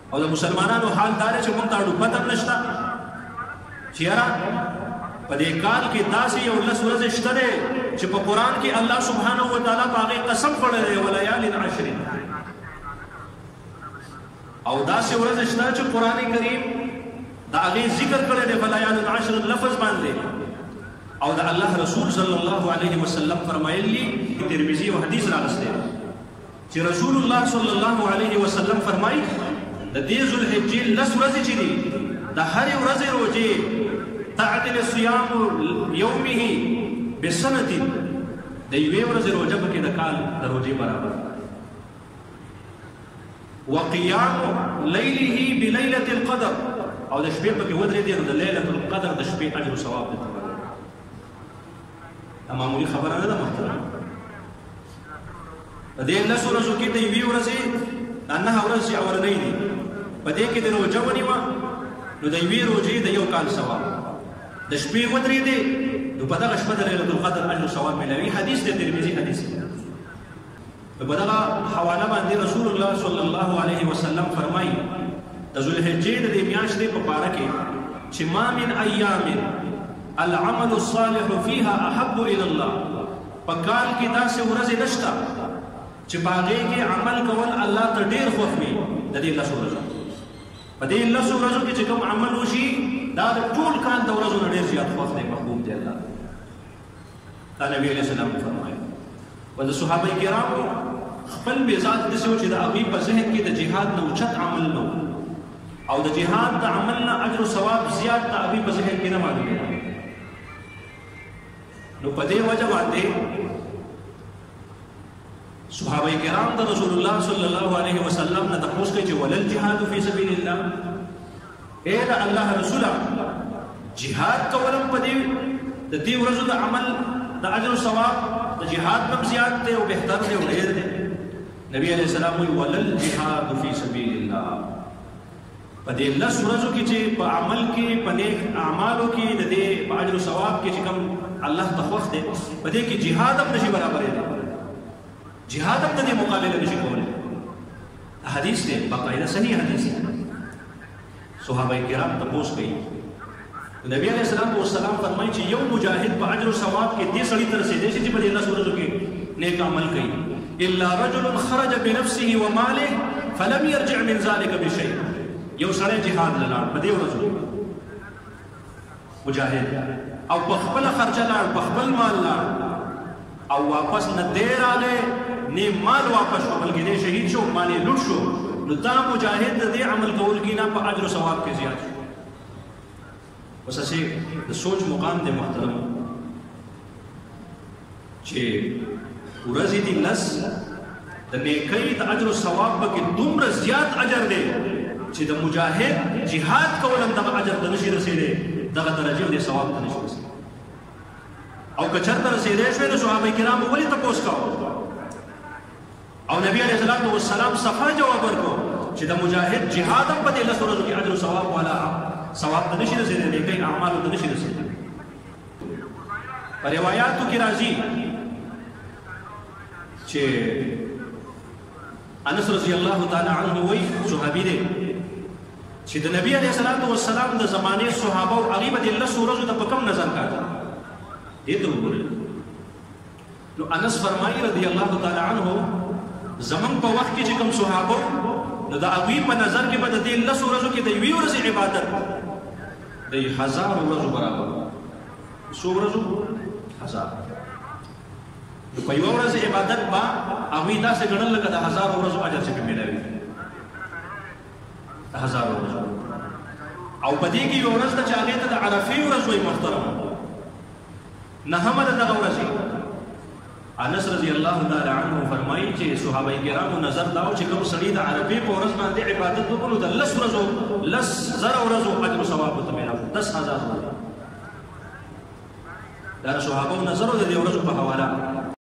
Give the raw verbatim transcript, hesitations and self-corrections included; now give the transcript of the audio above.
او د مسلمانانو حال دا دی چې موږ ته اډو پته هم نشته چې یاره په دې کال کې داسې یو لس ورځې شته دی چې په قرآن کې الله سبحانه وتعالی په هغې قسم کړی دی ولیال عشر او داسې ورځې شته چې قرآن کریم د هغې ذکر کړی دی په لیال عشر لفظ باندې او د الله رسول صلی الله علیه وسلم فرمایلی ترمذی او حدیث راغستی چې رسول الله صلی الله علیه وسلم فرمایي د دې ذوالحجې لس ورځې چې دي د هرې ورځې روژې تعدل صيام يومه بسنة د یوې ورځې روژه پکې د کال د روژې برابر وقيام ليله بليلة القدر او د شپې پکې ودرېدې نو د لیلة القدر د شپې اجر او ثواب دی معمولي خبره نه ده محترم په دې لسو ورځو کې د یوې ورځې نهه ورځې چې اولنۍ دي په دې کې د روژه ونیوه نو د یوې روژې د یو کال ثواب د شپې ودرېدې نو په دغه شپه د لیلة القدر اجر او ثواب ملوي حدیث د ترمذي حدیث په دغه حواله باندې رسول الله صلی الله علیه وسلم فرمایي د ذوالحجې د دې میاشتې په باره کې چې ما من ایام العمل الصالح فيها احب الى الله په کال کې داسې ورځې نشته چې په هغې کې عمل کول الله ته ډېر خوښ وي د دې لسو ورځو په دې لسو ورځو کې چې کوم عمل وشي دا د ټول کال د ورځو نه ډېر زیات خوښ دی محبوب دی الله دا نبي علیه السلام فرمایي و د صحابه کرامو خپل مزاج داسې و چې د هغوی په ذهن کې د جهاد نه اوچت عمل نه او د جهاد د عمل نه اجر و ثواب زیات د هغوی په ذهن کې نه معلومېده نو په دې وجه باندې صحابه کرام د رسول الله صلی الله علیه وسلم نه تپوس کوي چې ولل جهاد فی سبیل الله اے د الله رسوله جهاد کولم په دې د دې ورځو د عمل د اجر او ثواب د جهاد نه زیات دی او بهتر دی او ډېر دی نبی علیه السلام وایي ولل جهاد فی سبیل الله په دې لس ورځو کې چې په عمل کې په نیک اعمالو کې د دې په اجر او ثواب کې چې کوم الله ته خوښ دی په دې کې جهاد هم نشي برابرې دی جهاد هم د دې مقابله نشي کولی حدیث دی باقاعده صحیح حدیث دی صحابه کرام تپوس کوي نبی علیہ السلام والسلام فرمایي چې یو مجاهد په اجر او ثواب کې دې سړي ته رسېدی شي چې په دې لس ورځو کې نیک عمل کوي الا رجل خرج بنفسه وماله فلم يرجع من ذلك بشيء یو سړی جهاد لاړ په دې ورځو مجاهد او په خپل خرچه لاړ په خپل مال لاړ او واپس نه دی راغی نه مال واپس شو بلکې دی شهید شو مال یې لوټ شو نو دا مجاهد د دې عمل کول کې نه په اجر او ثواب کې زیات شو اوس اسې د سوچ مقام دی محترم چې ورځې دي لس د نیکۍ د اجر او ثواب پکې دومره زیات اجر دی چې د مجاهد جهاد کول هم دغه اجر ته نشي رسېدی دغه درجې او د ثواب ته نشي رسېدی او که چېرته رسېدی شوی نو صحابه کرامو ولې تپوس کوو او نبی علیه الصلاة والسلام صفا جواب ورکړو چې د مجاهد جهاد هم په دې لسو ورځو کې اجر او ثواب والا ثواب ته نشي رسېدی نیکۍ اعمالو ته نشي رسېدی په روایاتو کې راځي چې انس رضی الله تعالی عنه وایي صحابي دی چې د نبی علیه الصلاة والسلام د زمانې صحابه او هغوی به د لسو ورځو ته په کوم نظر کاته دې ته وګورئ نو انس فرمایي رضی الله تعالی عنه زمون په وخت کې چې کوم صحابه نو د هغوی په نظر کې به د دې لسو ورځو کې د یوې ورځې عبادت د هزار ورځو برابر څو ورځو هزار نو په یوه ورځ عبادت به هغوی داسې ګڼل لکه د هزارو ورځو اجر چې پې میلاوي د هزارو ورځو او په دې کې یوه ورځ ده چې هغې ته د عرفې ورځ وایي محترمه نهمه ده دغه ورځې انس رضی الله تعالی عنه فرمایي چې صحابه کرامو نظر دا و چې کوم سړي د عرفې په ورځ باندې عبادت وکړو د لس ورځو لس زره ورځو اجر او ثواب ورته میلاو دس هزار ورځې دا د صحابو نظر و د دې ورځو په حواله